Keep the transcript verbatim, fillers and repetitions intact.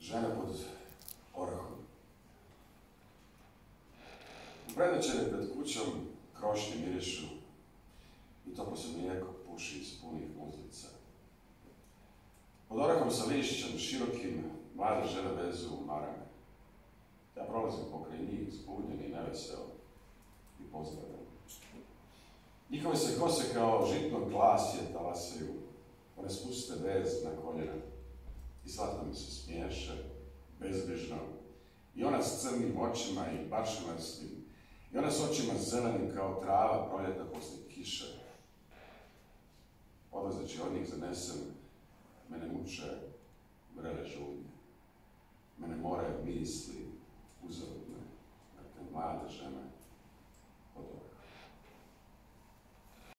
Žena pod orahom. Predvečer pred kućom krošnje mirišu i toplo se mlijeko puši iz punih muzlica. Pod orahom sa lišćem širokim mlade žene vezu marame. Ja prolazim pokraj njih, zbunjen i nevesel, i pozdravljam. Njihove se kose kao žitnog glasje talasaju, one spuste vez na koljena i slatko mi se smiješe, bezbrižno, i ona s crnim očima i bašemastim, i ona s očima zelenim kao trava proljetna poslije kiše. Odlazeći od njih zanesem, mene muče vrele žudnje, mene more misli uzor